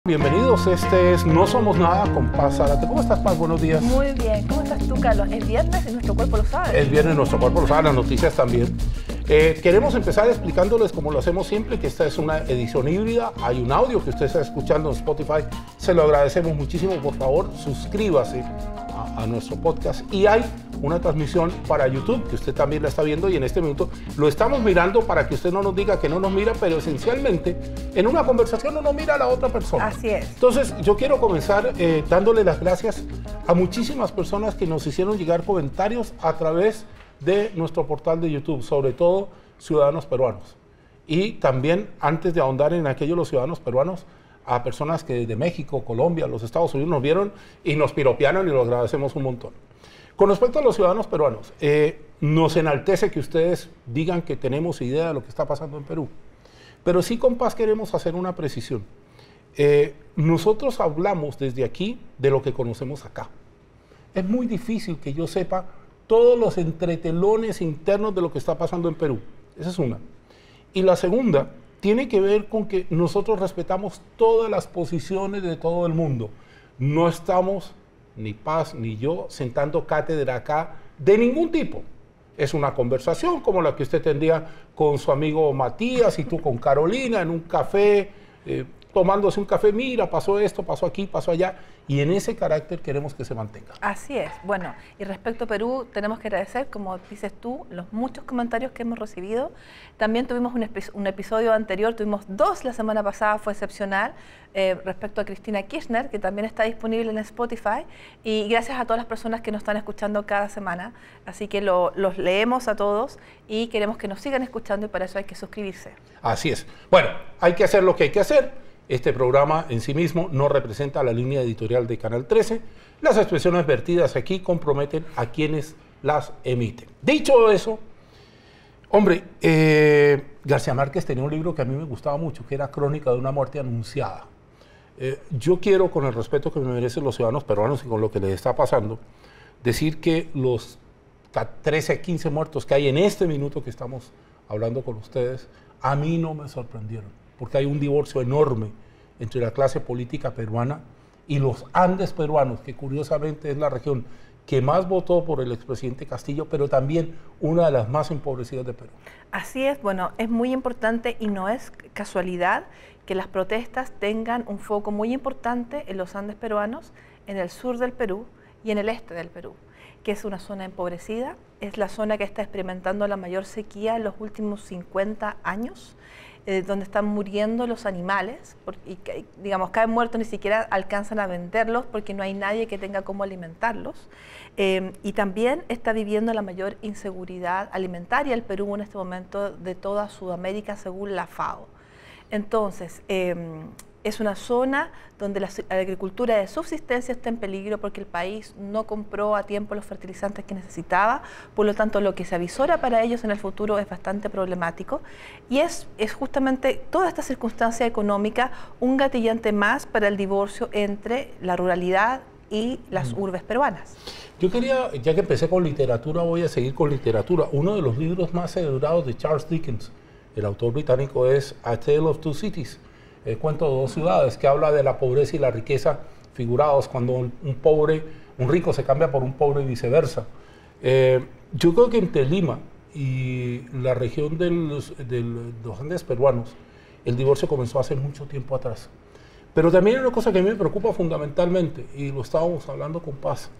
Bienvenidos, este es No Somos Nada con Paz Zárate. ¿Cómo estás, Paz? Buenos días. Muy bien. ¿Cómo estás tú, Carlos? Es viernes y nuestro cuerpo lo sabe. Es viernes, nuestro cuerpo lo sabe, las noticias también. Queremos empezar explicándoles, como lo hacemos siempre, que esta es una edición híbrida. Hay un audio que usted está escuchando en Spotify. Se lo agradecemos muchísimo. Por favor, suscríbase a nuestro podcast. Y hay una transmisión para YouTube, que usted también la está viendo, y en este minuto lo estamos mirando para que usted no nos diga que no nos mira, pero esencialmente en una conversación uno mira a la otra persona. Así es. Entonces yo quiero comenzar dándole las gracias a muchísimas personas que nos hicieron llegar comentarios a través de nuestro portal de YouTube, sobre todo ciudadanos peruanos. Y también, antes de ahondar en aquellos los ciudadanos peruanos, a personas que de México, Colombia, los Estados Unidos nos vieron y nos piropearon y lo agradecemos un montón. Con respecto a los ciudadanos peruanos, nos enaltece que ustedes digan que tenemos idea de lo que está pasando en Perú. Pero sí, con Paz, queremos hacer una precisión. Nosotros hablamos desde aquí de lo que conocemos acá. Es muy difícil que yo sepa todos los entretelones internos de lo que está pasando en Perú. Esa es una. Y la segunda tiene que ver con que nosotros respetamos todas las posiciones de todo el mundo. No estamos, ni Paz ni yo, sentando cátedra acá de ningún tipo. Es una conversación como la que usted tendría con su amigo Matías y tú con Carolina en un café, tomándose un café. Mira, pasó esto, pasó aquí, pasó allá, y en ese carácter queremos que se mantenga. Así es. Bueno, y respecto a Perú, tenemos que agradecer, como dices tú, los muchos comentarios que hemos recibido. También tuvimos un episodio anterior, tuvimos dos la semana pasada, fue excepcional, respecto a Cristina Kirchner, que también está disponible en Spotify, y gracias a todas las personas que nos están escuchando cada semana. Así que los leemos a todos y queremos que nos sigan escuchando, y para eso hay que suscribirse. Así es. Bueno, hay que hacer lo que hay que hacer. Este programa en sí mismo no representa la línea editorial de Canal 13. Las expresiones vertidas aquí comprometen a quienes las emiten. Dicho eso, hombre, García Márquez tenía un libro que a mí me gustaba mucho, que era Crónica de una muerte anunciada. Yo quiero, con el respeto que me merecen los ciudadanos peruanos y con lo que les está pasando, decir que los 13, 15 muertos que hay en este minuto que estamos hablando con ustedes, a mí no me sorprendieron, porque hay un divorcio enorme entre la clase política peruana y los Andes peruanos, que curiosamente es la región que más votó por el expresidente Castillo, pero también una de las más empobrecidas de Perú. Así es. Bueno, es muy importante y no es casualidad que las protestas tengan un foco muy importante en los Andes peruanos, en el sur del Perú y en el este del Perú, que es una zona empobrecida, es la zona que está experimentando la mayor sequía en los últimos 50 años, donde están muriendo los animales, y digamos, caen muertos, ni siquiera alcanzan a venderlos porque no hay nadie que tenga cómo alimentarlos. Y también está viviendo la mayor inseguridad alimentaria el Perú en este momento de toda Sudamérica, según la FAO. Entonces, es una zona donde la agricultura de subsistencia está en peligro porque el país no compró a tiempo los fertilizantes que necesitaba, por lo tanto lo que se avisora para ellos en el futuro es bastante problemático, y es justamente toda esta circunstancia económica un gatillante más para el divorcio entre la ruralidad y las urbes peruanas. Yo quería, ya que empecé con literatura, voy a seguir con literatura. Uno de los libros más celebrados de Charles Dickens, el autor británico, es A Tale of Two Cities, el cuento de dos ciudades, que habla de la pobreza y la riqueza figurados cuando un rico se cambia por un pobre y viceversa. Yo creo que entre Lima y la región de los Andes peruanos, el divorcio comenzó hace mucho tiempo atrás. Pero también hay una cosa que a mí me preocupa fundamentalmente, y lo estábamos hablando con Paz.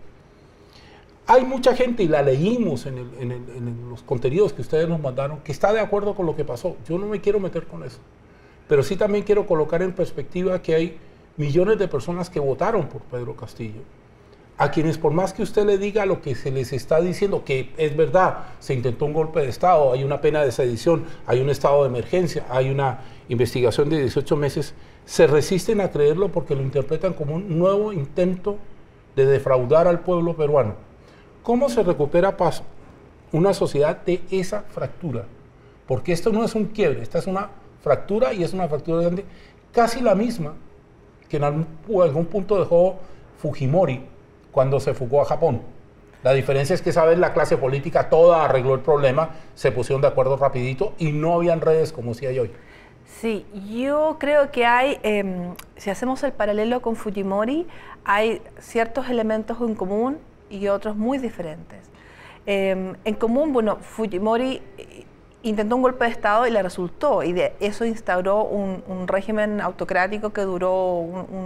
Hay mucha gente, y la leímos en los contenidos que ustedes nos mandaron, que está de acuerdo con lo que pasó. Yo no me quiero meter con eso. Pero sí también quiero colocar en perspectiva que hay millones de personas que votaron por Pedro Castillo, a quienes, por más que usted le diga lo que se les está diciendo, que es verdad, se intentó un golpe de Estado, hay una pena de sedición, hay un estado de emergencia, hay una investigación de 18 meses, se resisten a creerlo porque lo interpretan como un nuevo intento de defraudar al pueblo peruano. ¿Cómo se recupera, Paz, una sociedad de esa fractura? Porque esto no es un quiebre, esta es una fractura, y es una fractura grande, casi la misma que en algún punto dejó Fujimori cuando se fugó a Japón. La diferencia es que esa vez la clase política toda arregló el problema, se pusieron de acuerdo rapidito y no habían redes como si hay hoy. Sí, yo creo que hay, si hacemos el paralelo con Fujimori, hay ciertos elementos en común y otros muy diferentes. En común, bueno, Fujimori intentó un golpe de Estado y le resultó, y de eso instauró un régimen autocrático que duró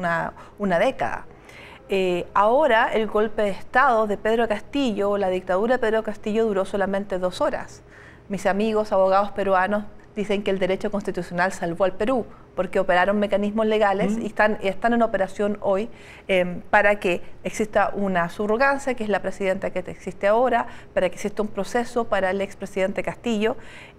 una década. Ahora el golpe de Estado de Pedro Castillo, la dictadura de Pedro Castillo duró solamente 2 horas. Mis amigos abogados peruanos dicen que el derecho constitucional salvó al Perú porque operaron mecanismos legales y están en operación hoy para que exista una subrogancia, que es la presidenta que existe ahora, para que exista un proceso para el expresidente Castillo.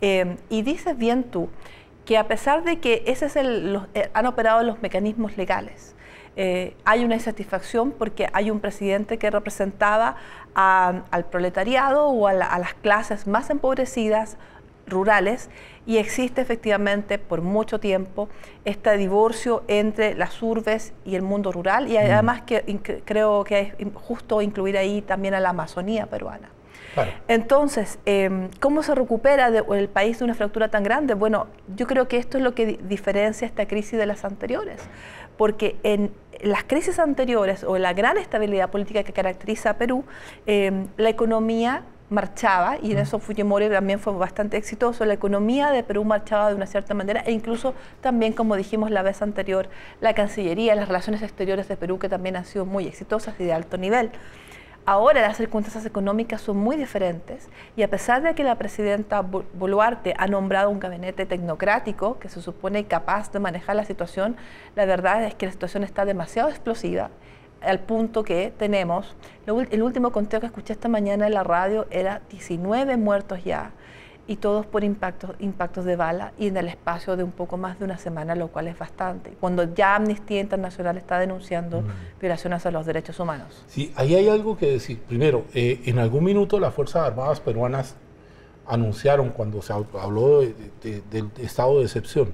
Y dices bien tú que a pesar de que han operado los mecanismos legales, hay una insatisfacción porque hay un presidente que representaba al proletariado o a las clases más empobrecidas, rurales, y existe efectivamente por mucho tiempo este divorcio entre las urbes y el mundo rural, y además creo que es justo incluir ahí también a la Amazonía peruana. Claro. Entonces, ¿cómo se recupera el país de una fractura tan grande? Bueno, yo creo que esto es lo que diferencia esta crisis de las anteriores, porque en las crisis anteriores o la gran estabilidad política que caracteriza a Perú, la economía marchaba, y en eso Fujimori también fue bastante exitoso. La economía de Perú marchaba de una cierta manera, e incluso también, como dijimos la vez anterior, la Cancillería, las relaciones exteriores de Perú, que también han sido muy exitosas y de alto nivel. Ahora las circunstancias económicas son muy diferentes, y a pesar de que la presidenta Boluarte ha nombrado un gabinete tecnocrático que se supone capaz de manejar la situación, la verdad es que la situación está demasiado explosiva, al punto que tenemos, el último conteo que escuché esta mañana en la radio era 19 muertos ya, y todos por impactos de bala, y en el espacio de un poco más de una semana, lo cual es bastante, cuando ya Amnistía Internacional está denunciando violaciones a los derechos humanos. Sí, ahí hay algo que decir. Primero, en algún minuto las Fuerzas Armadas peruanas anunciaron, cuando se habló del estado de excepción,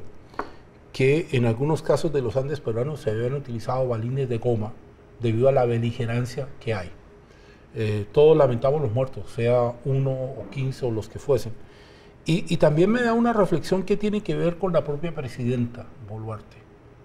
que en algunos casos de los Andes peruanos se habían utilizado balines de goma debido a la beligerancia que hay. Todos lamentamos los muertos, sea 1 o 15 o los que fuesen. Y también me da una reflexión que tiene que ver con la propia presidenta Boluarte.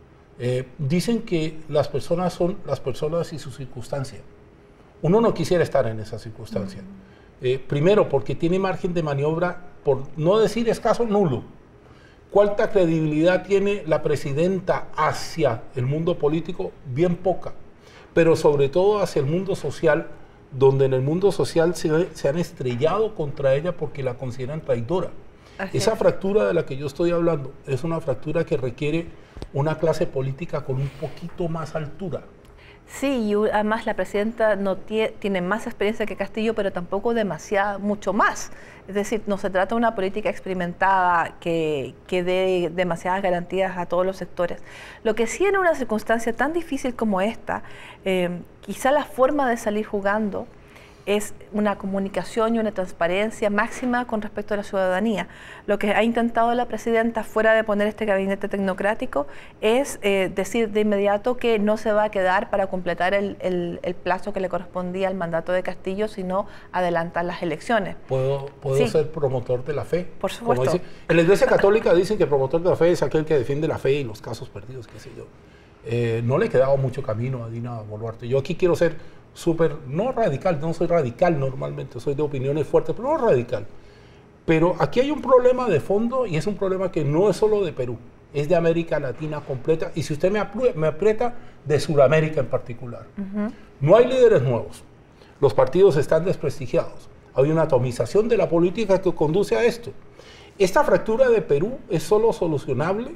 Dicen que las personas son las personas y su circunstancia. Uno no quisiera estar en esa circunstancia. Primero, porque tiene margen de maniobra, por no decir escaso, nulo. ¿Cuánta credibilidad tiene la presidenta hacia el mundo político? Bien poca. Pero sobre todo hacia el mundo social, donde en el mundo social se han estrellado contra ella porque la consideran traidora. Esa fractura de la que yo estoy hablando es una fractura que requiere una clase política con un poquito más altura. Sí, y además la presidenta no tiene más experiencia que Castillo, pero tampoco mucho más. Es decir, no se trata de una política experimentada que dé demasiadas garantías a todos los sectores. Lo que sí, en una circunstancia tan difícil como esta, quizá la forma de salir jugando es una comunicación y una transparencia máxima con respecto a la ciudadanía. Lo que ha intentado la presidenta, fuera de poner este gabinete tecnocrático, es decir de inmediato que no se va a quedar para completar el plazo que le correspondía al mandato de Castillo, sino adelantar las elecciones. ¿Puedo sí. ser promotor de la fe? Por supuesto. En la Iglesia Católica dicen que el promotor de la fe es aquel que defiende la fe y los casos perdidos, qué sé yo. No le he quedado mucho camino a Dina Boluarte. Yo aquí quiero ser no radical, no soy radical normalmente, soy de opiniones fuertes, pero no radical. Pero aquí hay un problema de fondo, y es un problema que no es solo de Perú, es de América Latina completa, y si usted me aprieta, de Sudamérica en particular. No hay líderes nuevos, los partidos están desprestigiados, hay una atomización de la política que conduce a esto. Esta fractura de Perú es solo solucionable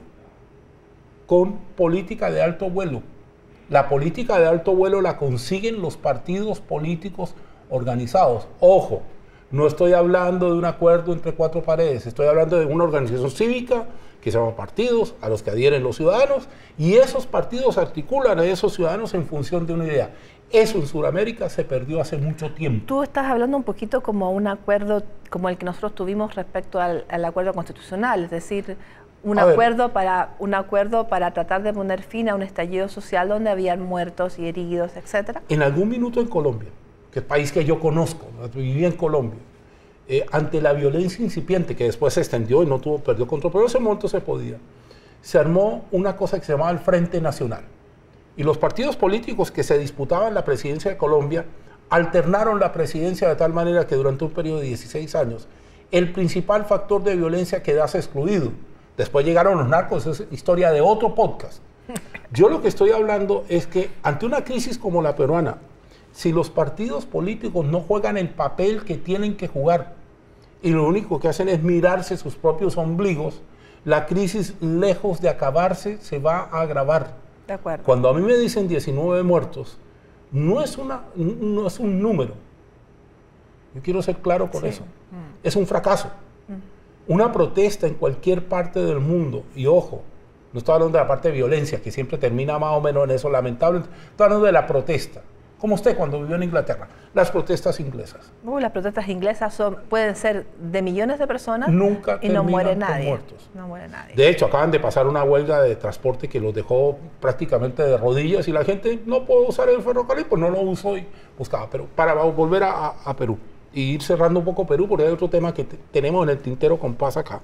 con política de alto vuelo. La política de alto vuelo la consiguen los partidos políticos organizados. Ojo, no estoy hablando de un acuerdo entre 4 paredes, estoy hablando de una organización cívica que se llama partidos, a los que adhieren los ciudadanos, y esos partidos articulan a esos ciudadanos en función de una idea. Eso en Sudamérica se perdió hace mucho tiempo. Tú estás hablando un poquito como un acuerdo como el que nosotros tuvimos respecto al acuerdo constitucional, es decir, un acuerdo para tratar de poner fin a un estallido social donde habían muertos y heridos, etc. En algún minuto en Colombia, que es el país que yo conozco, viví en Colombia, ante la violencia incipiente que después se extendió y perdió control, pero en ese momento se podía. se armó una cosa que se llamaba el Frente Nacional. Y los partidos políticos que se disputaban la presidencia de Colombia alternaron la presidencia de tal manera que durante un periodo de 16 años el principal factor de violencia quedase excluido. Después llegaron los narcos, es historia de otro podcast. Yo lo que estoy hablando es que ante una crisis como la peruana, si los partidos políticos no juegan el papel que tienen que jugar y lo único que hacen es mirarse sus propios ombligos, la crisis, lejos de acabarse, se va a agravar. De acuerdo. Cuando a mí me dicen 19 muertos, no es un número. Yo quiero ser claro con eso. Es un fracaso. Una protesta en cualquier parte del mundo, y ojo, no estoy hablando de la parte de violencia, que siempre termina más o menos en eso, lamentablemente. Estoy hablando de la protesta. Como usted cuando vivió en Inglaterra, las protestas inglesas. Las protestas inglesas pueden ser de millones de personas Nunca y no muere terminan con nadie. muertos. No muere nadie. De hecho, acaban de pasar una huelga de transporte que los dejó prácticamente de rodillas y la gente no puede usar el ferrocarril, pues no lo usó y buscaba. Pero para volver a Perú y ir cerrando un poco Perú, porque hay otro tema que tenemos en el tintero con Paz acá.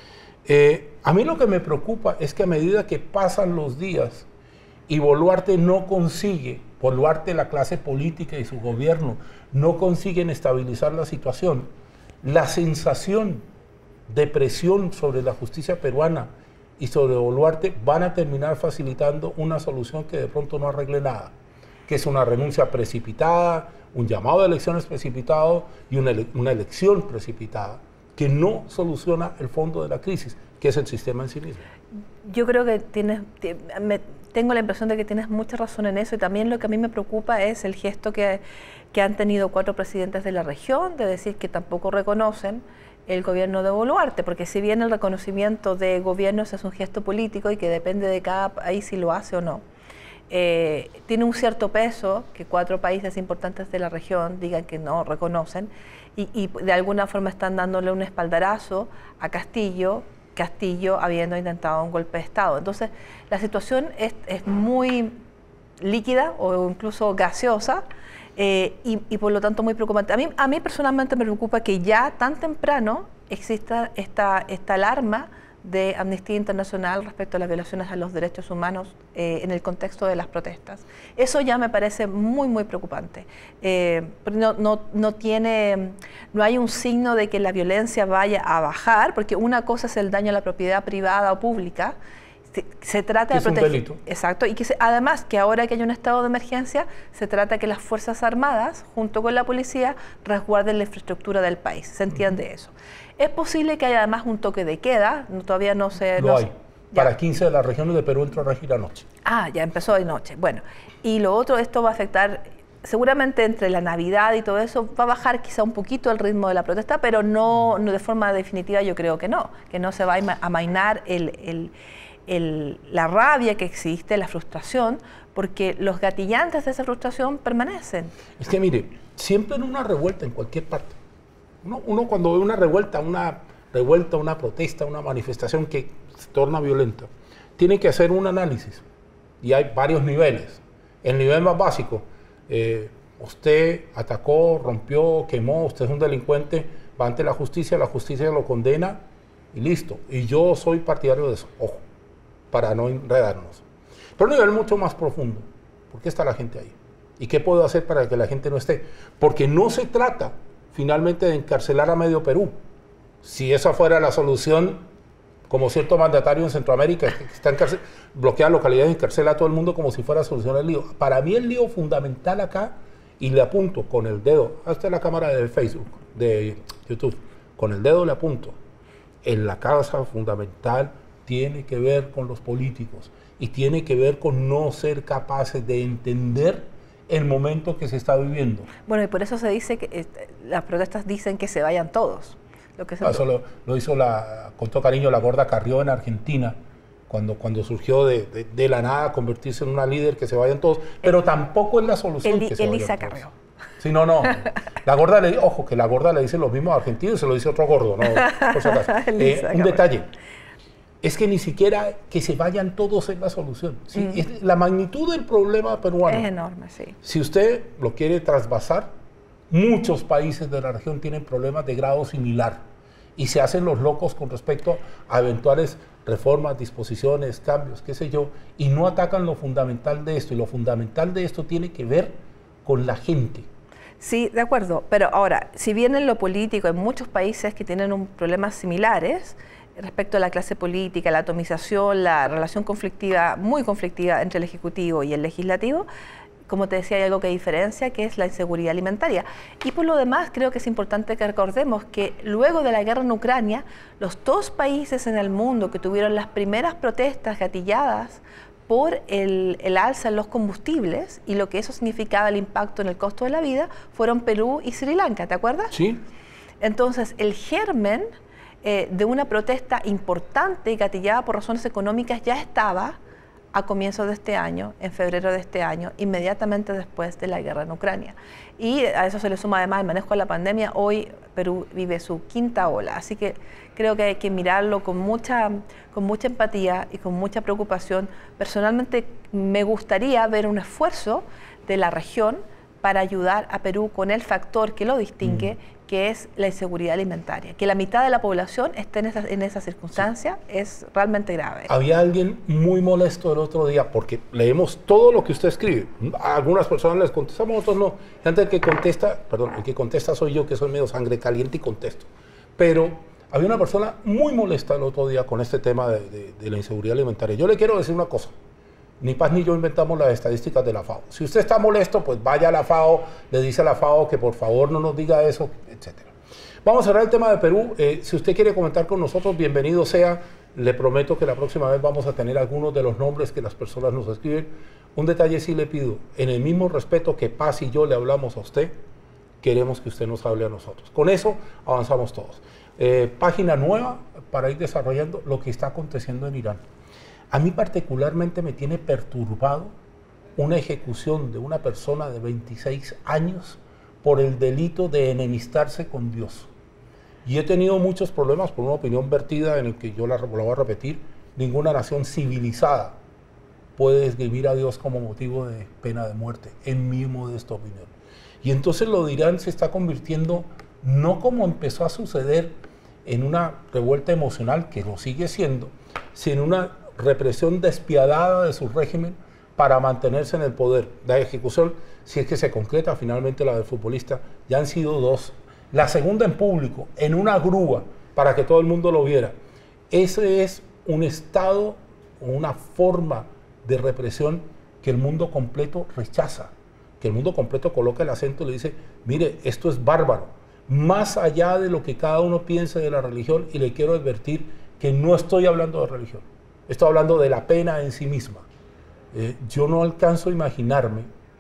A mí lo que me preocupa es que a medida que pasan los días y Boluarte no consigue, Boluarte, la clase política y su gobierno no consiguen estabilizar la situación, la sensación de presión sobre la justicia peruana y sobre Boluarte van a terminar facilitando una solución que de pronto no arregle nada, que es una renuncia precipitada, un llamado a elecciones precipitado y una elección precipitada, que no soluciona el fondo de la crisis, que es el sistema en sí mismo. Yo creo que tengo la impresión de que tienes mucha razón en eso, y también lo que a mí me preocupa es el gesto que han tenido 4 presidentes de la región de decir que tampoco reconocen el gobierno de Boluarte, porque si bien el reconocimiento de gobiernos es un gesto político y que depende de cada país si lo hace o no, tiene un cierto peso que 4 países importantes de la región digan que no reconocen y de alguna forma están dándole un espaldarazo a Castillo habiendo intentado un golpe de Estado. Entonces, la situación es muy líquida o incluso gaseosa y por lo tanto muy preocupante. A mí personalmente me preocupa que ya tan temprano exista esta alarma de Amnistía Internacional respecto a las violaciones a los derechos humanos en el contexto de las protestas. Eso ya me parece muy, muy preocupante. No hay un signo de que la violencia vaya a bajar, porque una cosa es el daño a la propiedad privada o pública. Se trata de proteger. Es un delito. Exacto, y que además que ahora que hay un estado de emergencia, se trata de que las Fuerzas Armadas, junto con la policía, resguarden la infraestructura del país. ¿Se entiende eso? Es posible que haya además un toque de queda, todavía no se... Lo hay. Para 15 de las regiones de Perú entró a regir anoche. Ah, ya empezó anoche. Bueno, y lo otro, esto va a afectar, seguramente entre la Navidad y todo eso, va a bajar quizá un poquito el ritmo de la protesta, pero no de forma definitiva yo creo que no se va a amainar la rabia que existe, la frustración, porque los gatillantes de esa frustración permanecen. Es que mire, siempre en una revuelta en cualquier parte, uno cuando ve una revuelta, una protesta, una manifestación que se torna violenta, tiene que hacer un análisis y hay varios niveles. El nivel más básico, usted atacó, rompió, quemó, usted es un delincuente, va ante la justicia lo condena y listo. Y yo soy partidario de eso, ojo, para no enredarnos. Pero un nivel mucho más profundo, ¿por qué está la gente ahí? ¿Y qué puedo hacer para que la gente no esté? Porque no se trata finalmente de encarcelar a medio Perú. Si esa fuera la solución, como cierto mandatario en Centroamérica que está bloquea localidades y encarcela a todo el mundo como si fuera a solucionar el lío. Para mí el lío fundamental acá, y le apunto con el dedo, hasta la cámara de Facebook, de YouTube, con el dedo le apunto, en la causa fundamental tiene que ver con los políticos y tiene que ver con no ser capaces de entender el momento que se está viviendo. Bueno, y por eso se dice que las protestas dicen que se vayan todos. Eso lo hizo con todo cariño la gorda Carrió en Argentina, cuando surgió de la nada convertirse en una líder, que se vayan todos, pero tampoco es la solución que se vayan Elisa todos. Carrió. Sí, no. La gorda que la gorda le dice los mismos argentinos, se lo dice otro gordo, no, por si acaso. Un detalle. Es que ni siquiera que se vayan todos es la solución. ¿Sí? La magnitud del problema peruano es enorme, sí. Si usted lo quiere trasvasar, muchos países de la región tienen problemas de grado similar. y se hacen los locos con respecto a eventuales reformas, disposiciones, cambios, qué sé yo, y no atacan lo fundamental de esto, y lo fundamental de esto tiene que ver con la gente. Sí, de acuerdo, pero ahora, si bien en lo político hay muchos países que tienen problemas similares respecto a la clase política, la atomización, la relación conflictiva, muy conflictiva entre el Ejecutivo y el Legislativo, como te decía, hay algo que diferencia, que es la inseguridad alimentaria. Y por lo demás, creo que es importante que recordemos que luego de la guerra en Ucrania, los dos países en el mundo que tuvieron las primeras protestas gatilladas por el alza en los combustibles y lo que eso significaba el impacto en el costo de la vida, fueron Perú y Sri Lanka, ¿te acuerdas? Sí. Entonces, el germen de una protesta importante y gatillada por razones económicas ya estaba a comienzos de este año, en febrero de este año, inmediatamente después de la guerra en Ucrania. Y a eso se le suma además el manejo de la pandemia. Hoy Perú vive su quinta ola, así que creo que hay que mirarlo con mucha empatía y con mucha preocupación. Personalmente me gustaría ver un esfuerzo de la región para ayudar a Perú con el factor que lo distingue, que es la inseguridad alimentaria. Que la mitad de la población esté en esa circunstancia es realmente grave. Había alguien muy molesto el otro día, porque leemos todo lo que usted escribe. A algunas personas les contestamos, a otros no. Antes el que contesta soy yo, que soy medio sangre caliente y contesto. Pero había una persona muy molesta el otro día con este tema de la inseguridad alimentaria. Yo le quiero decir una cosa. Ni Paz ni yo inventamos las estadísticas de la FAO. Si usted está molesto, pues vaya a la FAO, le dice a la FAO que por favor no nos diga eso, etc. Vamos a cerrar el tema de Perú. Si usted quiere comentar con nosotros, bienvenido sea. Le prometo que la próxima vez vamos a tener algunos de los nombres que las personas nos escriben. Un detalle sí le pido, en el mismo respeto que Paz y yo le hablamos a usted, queremos que usted nos hable a nosotros. Con eso avanzamos todos. Página nueva para ir desarrollando lo que está aconteciendo en Irán. A mí particularmente me tiene perturbado una ejecución de una persona de 26 años por el delito de enemistarse con Dios. Y he tenido muchos problemas por una opinión vertida en el que yo la voy a repetir. Ninguna nación civilizada puede esgrimir a Dios como motivo de pena de muerte, en mi modesta opinión. Y entonces lo de Irán se está convirtiendo, no como empezó a suceder en una revuelta emocional, que lo sigue siendo, sino en una represión despiadada de su régimen para mantenerse en el poder. La ejecución, si es que se concreta finalmente la del futbolista, ya han sido dos. La segunda en público, en una grúa, para que todo el mundo lo viera. Ese es un estado o una forma de represión que el mundo completo rechaza, que el mundo completo coloca el acento y le dice, mire, esto es bárbaro, más allá de lo que cada uno piense de la religión, y le quiero advertir que no estoy hablando de religión. Estoy hablando de la pena en sí misma. Yo no alcanzo a imaginarme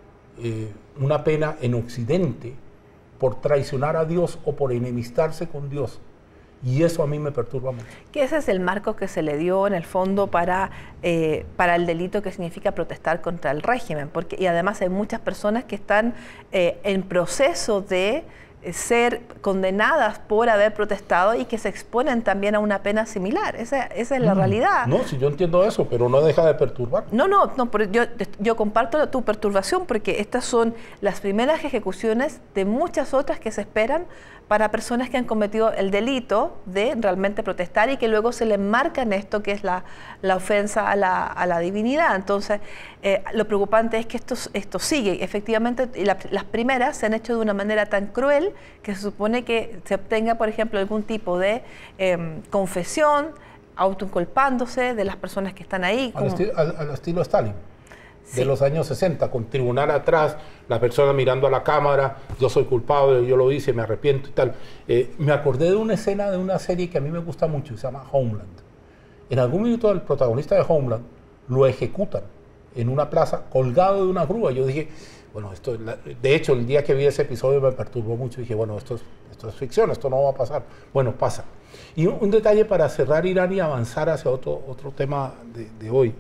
una pena en Occidente por traicionar a Dios o por enemistarse con Dios. Y eso a mí me perturba mucho. Que ese es el marco que se le dio en el fondo para el delito que significa protestar contra el régimen. Y además hay muchas personas que están en proceso de ser condenadas por haber protestado y que se exponen también a una pena similar. Esa es la realidad. No, si yo entiendo eso, pero no deja de perturbar. No, pero yo comparto tu perturbación, porque estas son las primeras ejecuciones de muchas otras que se esperan para personas que han cometido el delito de realmente protestar y que luego se le marca en esto que es la ofensa a la divinidad. Entonces, lo preocupante es que esto sigue. Efectivamente, las primeras se han hecho de una manera tan cruel que se supone que se obtenga, por ejemplo, algún tipo de confesión, autoinculpándose de las personas que están ahí. Al estilo Stalin. Sí. De los años 60, con tribunal atrás, la persona mirando a la cámara, yo soy culpable, yo lo hice, me arrepiento y tal. Me acordé de una escena de una serie que a mí me gusta mucho, se llama Homeland. En algún minuto el protagonista de Homeland lo ejecutan en una plaza, colgado de una grúa. Yo dije, bueno, de hecho el día que vi ese episodio me perturbó mucho, dije, bueno, esto es ficción, esto no va a pasar. Bueno, pasa. Y un detalle para cerrar Irán y avanzar hacia otro tema de hoy.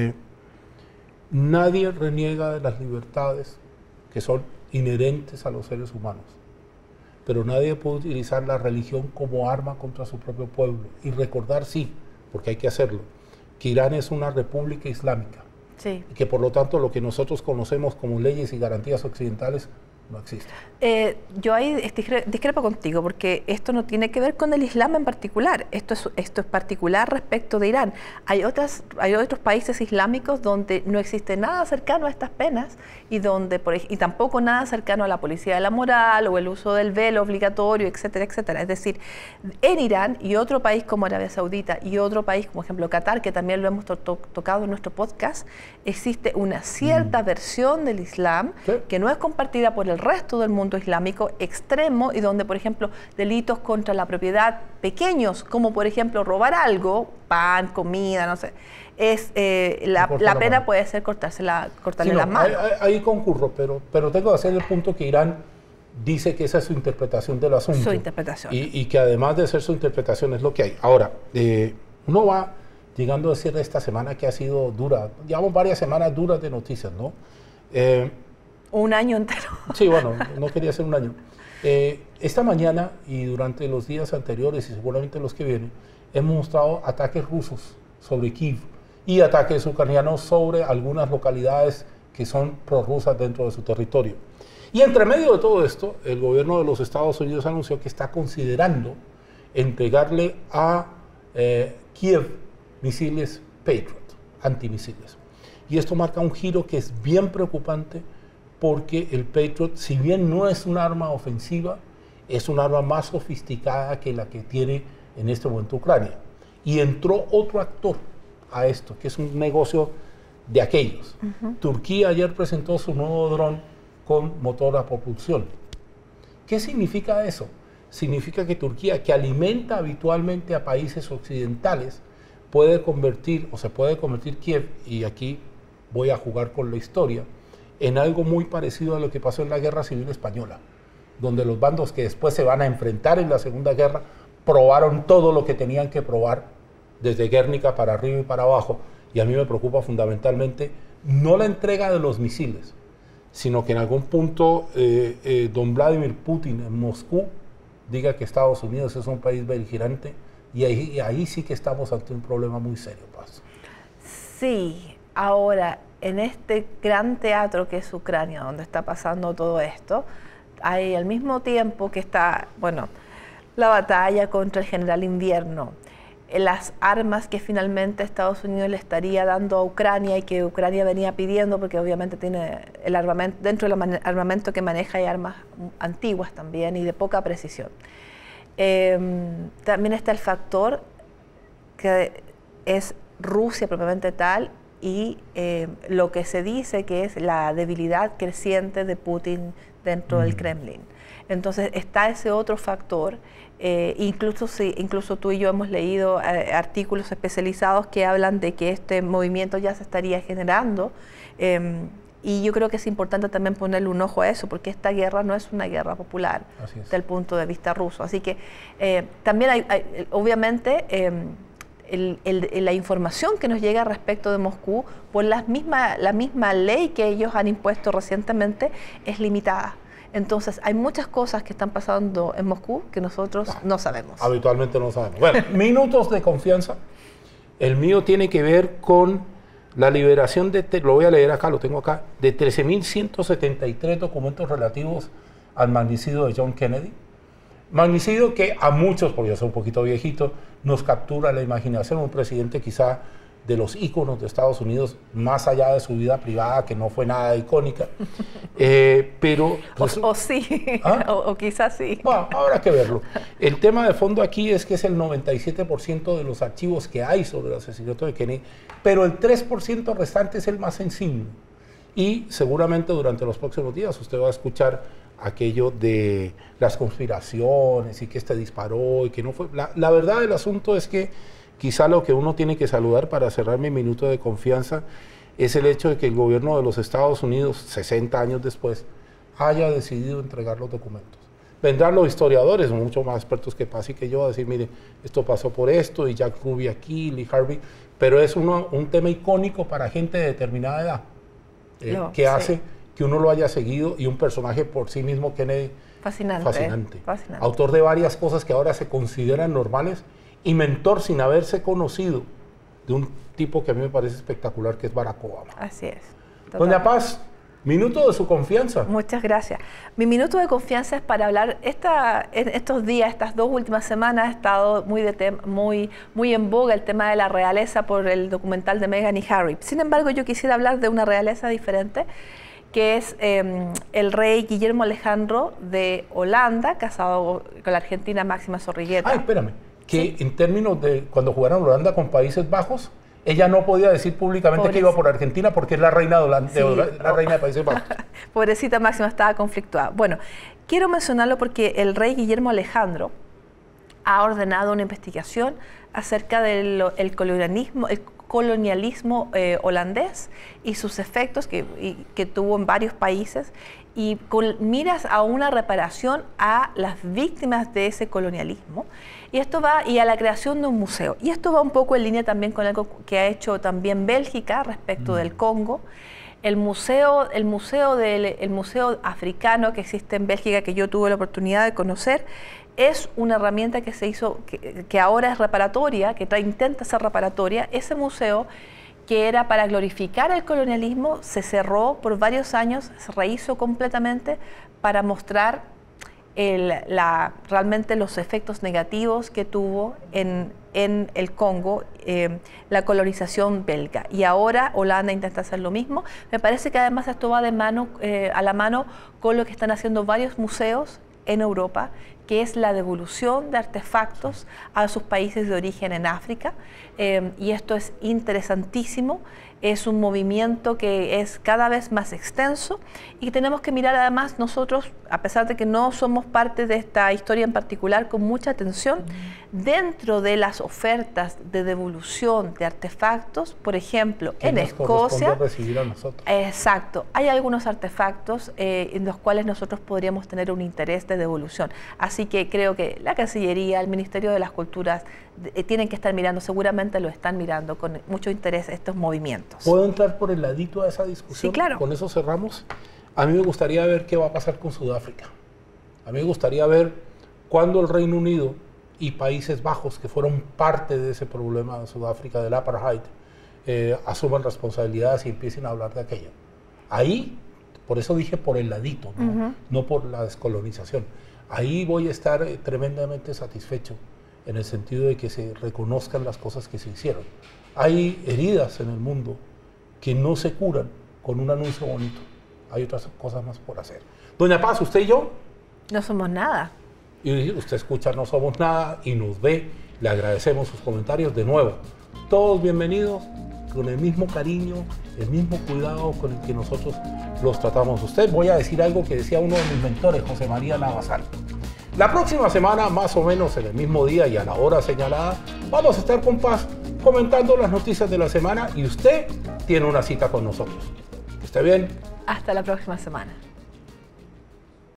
Nadie reniega de las libertades que son inherentes a los seres humanos, pero nadie puede utilizar la religión como arma contra su propio pueblo. Y recordar, sí, porque hay que hacerlo, que Irán es una república islámica, sí, y que por lo tanto lo que nosotros conocemos como leyes y garantías occidentales no existe. Yo ahí discrepo contigo, porque esto no tiene que ver con el Islam en particular, esto es particular respecto de Irán. Hay otros países islámicos donde no existe nada cercano a estas penas y tampoco nada cercano a la policía de la moral o el uso del velo obligatorio, etcétera, etcétera. Es decir, en Irán y otro país como Arabia Saudita y otro país como ejemplo Qatar, que también lo hemos tocado en nuestro podcast, existe una cierta versión del Islam que no es compartida por el resto del mundo islámico extremo y donde, por ejemplo, delitos contra la propiedad pequeños, como por ejemplo robar algo, pan, comida, no sé, la pena puede ser cortarle las manos. Ahí concurro, pero tengo que hacer el punto que Irán dice que esa es su interpretación del asunto. Su interpretación. Y que además de ser su interpretación es lo que hay. Ahora, uno va llegando a decir esta semana que ha sido dura. Llevamos varias semanas duras de noticias, ¿no? Un año entero. Sí, bueno, no quería ser un año. Esta mañana y durante los días anteriores y seguramente los que vienen, hemos mostrado ataques rusos sobre Kiev y ataques ucranianos sobre algunas localidades que son prorrusas dentro de su territorio. Y entre medio de todo esto, el gobierno de los Estados Unidos anunció que está considerando entregarle a Kiev misiles Patriot, antimisiles. Y esto marca un giro que es bien preocupante porque el Patriot, si bien no es un arma ofensiva, es un arma más sofisticada que la que tiene en este momento Ucrania. Y entró otro actor a esto, que es un negocio de aquellos. Turquía ayer presentó su nuevo dron con motor a propulsión. ¿Qué significa eso? Significa que Turquía, que alimenta habitualmente a países occidentales, puede convertir Kiev, y aquí voy a jugar con la historia, en algo muy parecido a lo que pasó en la Guerra Civil Española, donde los bandos que después se van a enfrentar en la Segunda Guerra probaron todo lo que tenían que probar, desde Guernica para arriba y para abajo, y a mí me preocupa fundamentalmente no la entrega de los misiles, sino que en algún punto don Vladimir Putin en Moscú diga que Estados Unidos es un país beligerante, y ahí sí que estamos ante un problema muy serio, Paz. Sí, ahora, en este gran teatro que es Ucrania, donde está pasando todo esto, hay al mismo tiempo que está, la batalla contra el general Invierno, las armas que finalmente Estados Unidos le estaría dando a Ucrania y que Ucrania venía pidiendo, porque obviamente tiene el armamento, dentro del armamento que maneja hay armas antiguas también y de poca precisión. También está el factor que es Rusia propiamente tal y lo que se dice que es la debilidad creciente de Putin dentro del Kremlin. Entonces está ese otro factor, incluso tú y yo hemos leído artículos especializados que hablan de que este movimiento ya se estaría generando, y yo creo que es importante también ponerle un ojo a eso, porque esta guerra no es una guerra popular desde el punto de vista ruso. Así que también hay obviamente, la información que nos llega respecto de Moscú, por la misma ley que ellos han impuesto recientemente, es limitada. Entonces, hay muchas cosas que están pasando en Moscú que nosotros no sabemos. Habitualmente no sabemos. Bueno, minutos de confianza. El mío tiene que ver con la liberación lo voy a leer acá, lo tengo acá, de 13.173 documentos relativos al magnicidio de John Kennedy. Magnicidio que a muchos, porque yo soy un poquito viejito, nos captura la imaginación. Un presidente quizá de los íconos de Estados Unidos, más allá de su vida privada, que no fue nada icónica, pero... O sí, o quizás sí. Bueno, habrá que verlo. El tema de fondo aquí es que es el 97% de los archivos que hay sobre el asesinato de Kennedy, pero el 3% restante es el más sensible. Y seguramente durante los próximos días usted va a escuchar aquello de las conspiraciones y que este disparó y que no fue... La verdad del asunto es que quizá lo que uno tiene que saludar para cerrar mi minuto de confianza es el hecho de que el gobierno de los Estados Unidos, 60 años después, haya decidido entregar los documentos. Vendrán los historiadores, mucho más expertos que Paz y que yo, a decir, mire, esto pasó por esto, y Jack Ruby aquí, Lee Harvey, pero es un tema icónico para gente de determinada edad, que hace que uno lo haya seguido, y un personaje por sí mismo, Kennedy, fascinante. Autor de varias cosas que ahora se consideran normales, y mentor sin haberse conocido de un tipo que a mí me parece espectacular, que es Barack Obama. Así es. Doña Paz, Minuto de su confianza. Muchas gracias. Mi minuto de confianza es para hablar, en estos días, estas 2 últimas semanas, ha estado muy en boga el tema de la realeza por el documental de Meghan y Harry. Sin embargo, yo quisiera hablar de una realeza diferente, que es el rey Guillermo Alejandro de Holanda, casado con la argentina Máxima Zorrigueta. Espérame, que en términos de cuando jugaron Holanda con Países Bajos, ella no podía decir públicamente que iba por Argentina porque es la reina de Holanda, la reina de Países Bajos. Pobrecita Máxima, estaba conflictuada. Bueno, quiero mencionarlo porque el rey Guillermo Alejandro ha ordenado una investigación acerca del colonialismo holandés y sus efectos que tuvo en varios países, y con miras a una reparación a las víctimas de ese colonialismo, y a la creación de un museo. Y esto va un poco en línea también con algo que ha hecho también Bélgica respecto del Congo. El museo africano que existe en Bélgica, que yo tuve la oportunidad de conocer, es una herramienta que se hizo, que ahora es reparatoria, que intenta ser reparatoria. Ese museo, que era para glorificar el colonialismo, se cerró por varios años, se rehizo completamente para mostrar realmente los efectos negativos que tuvo en el Congo la colonización belga. Y ahora Holanda intenta hacer lo mismo. Me parece que además esto va a la mano con lo que están haciendo varios museos en Europa, que es la devolución de artefactos a sus países de origen en África. Y esto es interesantísimo, es un movimiento que es cada vez más extenso y que tenemos que mirar además nosotros, a pesar de que no somos parte de esta historia en particular, con mucha atención. Dentro de las ofertas de devolución de artefactos, por ejemplo, en Escocia, recibir a nosotros. Exacto, hay algunos artefactos en los cuales nosotros podríamos tener un interés de devolución. Así que creo que la Cancillería, el Ministerio de las Culturas tienen que estar mirando, seguramente lo están mirando con mucho interés estos movimientos. ¿Puedo entrar por el ladito a esa discusión? Sí, claro. Con eso cerramos. A mí me gustaría ver qué va a pasar con Sudáfrica. A mí me gustaría ver cuándo el Reino Unido y Países Bajos, que fueron parte de ese problema de Sudáfrica, del apartheid, asuman responsabilidades y empiecen a hablar de aquello. Ahí, por eso dije por el ladito, ¿no? No por la descolonización. Ahí voy a estar tremendamente satisfecho, en el sentido de que se reconozcan las cosas que se hicieron. Hay heridas en el mundo que no se curan con un anuncio bonito. Hay otras cosas más por hacer. Doña Paz, usted y yo no somos nada. Y usted escucha No Somos Nada y nos ve. Le agradecemos sus comentarios de nuevo. Todos bienvenidos, con el mismo cariño, el mismo cuidado con el que nosotros los tratamos a usted. Voy a decir algo que decía uno de mis mentores, José María Navasal. La próxima semana, más o menos en el mismo día y a la hora señalada, vamos a estar con Paz comentando las noticias de la semana y usted tiene una cita con nosotros. Que esté bien. Hasta la próxima semana.